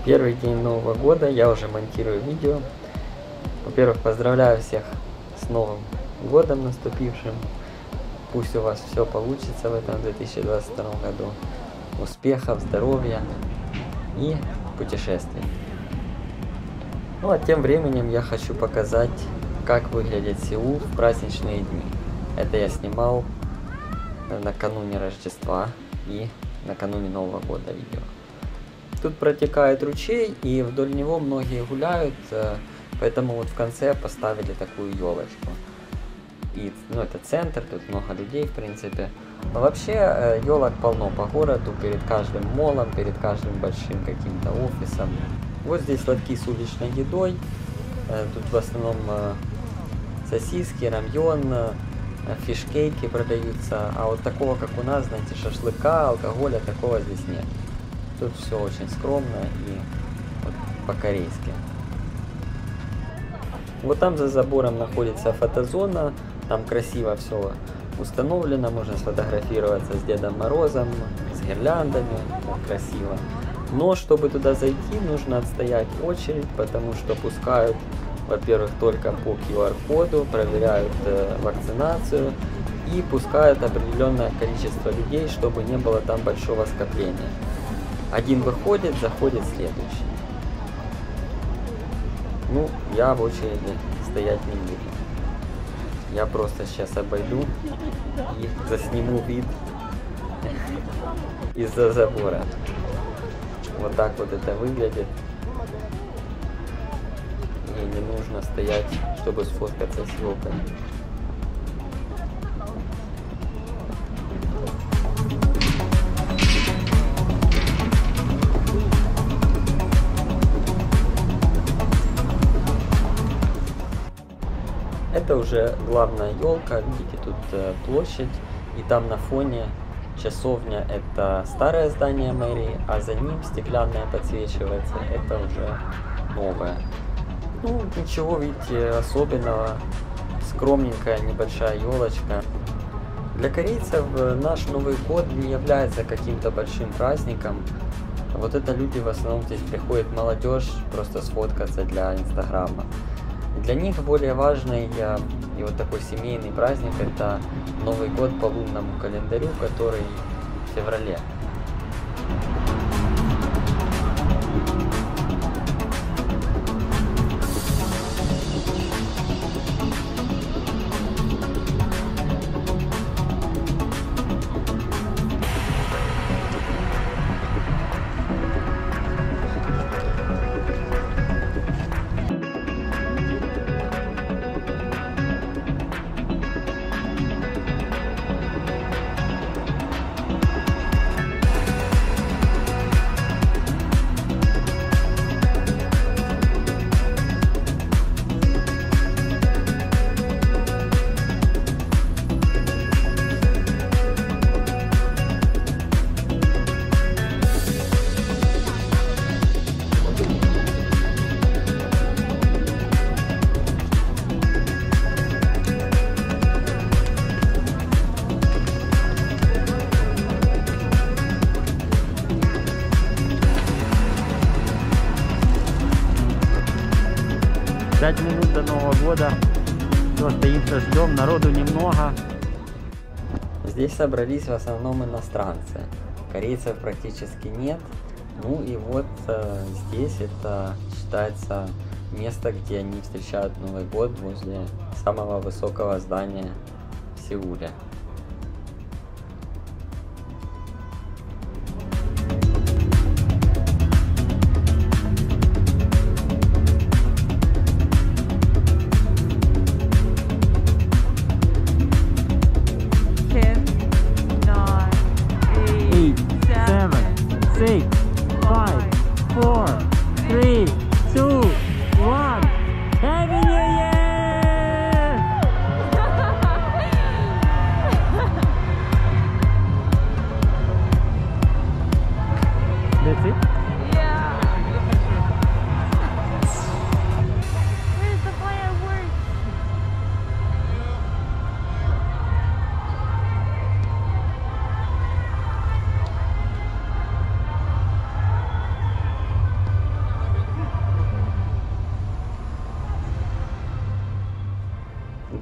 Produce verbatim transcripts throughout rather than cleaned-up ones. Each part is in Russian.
Первый день Нового года, я уже монтирую видео. Во-первых, поздравляю всех с Новым годом наступившим. Пусть у вас все получится в этом две тысячи двадцать втором году. Успехов, здоровья и путешествий. Ну а тем временем я хочу показать, как выглядит Сеул в праздничные дни. Это я снимал накануне Рождества и накануне Нового года видео. Тут протекает ручей, и вдоль него многие гуляют, поэтому вот в конце поставили такую елочку. И, ну, это центр, тут много людей, в принципе. Но вообще елок полно по городу, перед каждым молом, перед каждым большим каким-то офисом. Вот здесь лотки с уличной едой. Тут в основном сосиски, рамьон, фишкейки продаются. А вот такого, как у нас, знаете, шашлыка, алкоголя, такого здесь нет. Тут все очень скромно и вот по-корейски. Вот там за забором находится фотозона. Там красиво все установлено. Можно сфотографироваться с Дедом Морозом, с гирляндами. Вот красиво. Но чтобы туда зайти, нужно отстоять очередь, потому что пускают, во-первых, только по ку ар коду, проверяют э, вакцинацию и пускают определенное количество людей, чтобы не было там большого скопления. Один выходит, заходит следующий. Ну, я в очереди стоять не буду. Я просто сейчас обойду и засниму вид из-за забора. Вот так вот это выглядит. И не нужно стоять, чтобы сфоткаться с елкой. Это уже главная елка, видите, тут э, площадь, и там на фоне часовня, это старое здание мэрии, а за ним стеклянное подсвечивается, это уже новое. Ну, ничего, видите, особенного, скромненькая небольшая елочка. Для корейцев наш Новый год не является каким-то большим праздником. Вот это люди в основном здесь приходит молодежь просто сфоткаться для инстаграма. Для них более важный и вот такой семейный праздник — это Новый год по лунному календарю, который в феврале. пять минут до Нового года. Все, стоимся, ждем, народу немного. Здесь собрались в основном иностранцы. Корейцев практически нет. Ну и вот э, здесь это считается место, где они встречают Новый год возле самого высокого здания в Сеуле. six, five, four, three, two, one. Happy New Year! That's it? Yeah. Where's the fireworks?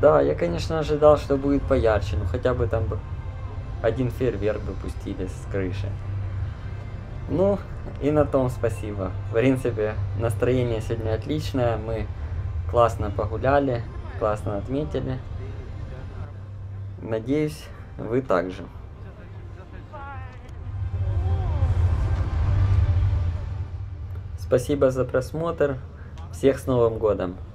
Да, я, конечно, ожидал, что будет поярче, ну хотя бы там бы один фейерверк бы пустили с крыши. Ну, и на том спасибо. В принципе, настроение сегодня отличное, мы классно погуляли, классно отметили. Надеюсь, вы также. Спасибо за просмотр. Всех с Новым годом!